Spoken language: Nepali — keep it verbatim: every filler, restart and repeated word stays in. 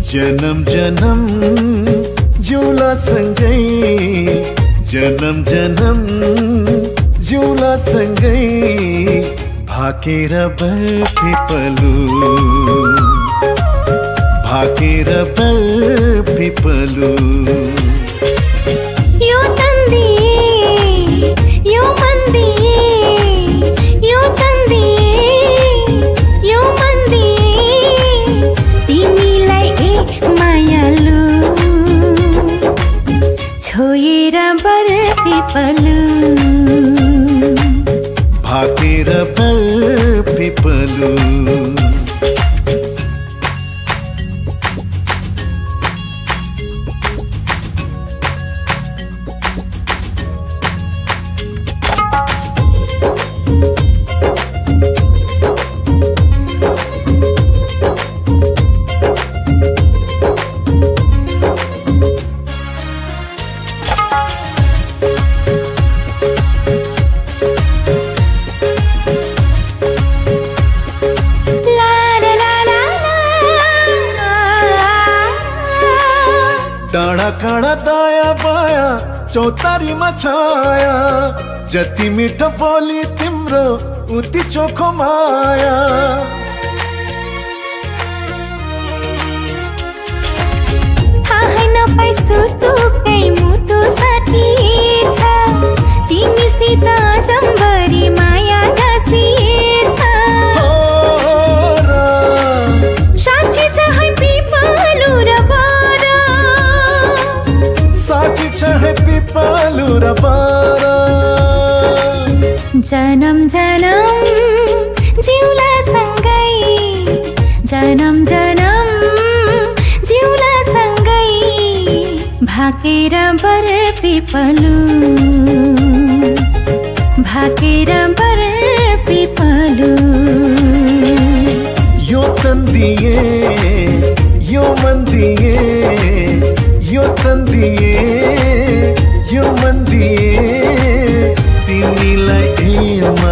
जन्म जन्म जुला सँगै, जन्म जन्म जुला सँगै, भाकेर बरपिपलु, भाकेर बरपिपलु। यो तन्दिए यो मन्दिए, यो तन्दिए यो मन्दिए, तिमीलाई ए मायालु, छोएर बरपिपलु, भाकेर बरपिपलु। डाँडा काँडा दाया बाया चौतारीमा छाया, जति मिठो बोली तिम्रो उति चोखो माया। थाहै नपाई सुटुकै मुटु साथी छ, तिमीसित जम्बरी माया गाँसिएछ। साँच्ची छ है पिपलु र बर, साँच्ची छ है पिपलु र बर। जन्म जन्म जिउला सँगै, जन्म जन्म जिउला सँगै, भाकेर बरपिपलु, भाकेर बरपिपलु। यो तन्दिए यो मन्दिए, यो तन्दिए यो मन्दिए, तिमीलाई ए